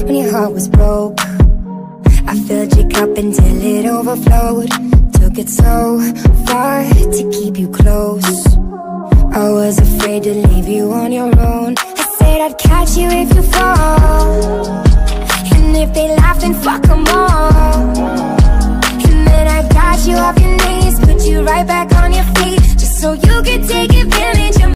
when your heart was broke. I filled your cup until it overflowed. Took it so far to keep you close. I was afraid to leave you on your own. I said I'd catch you if you fall, and if they laugh then fuck them all. And then I got you off your knees, put you right back on your feet, just so you could take advantage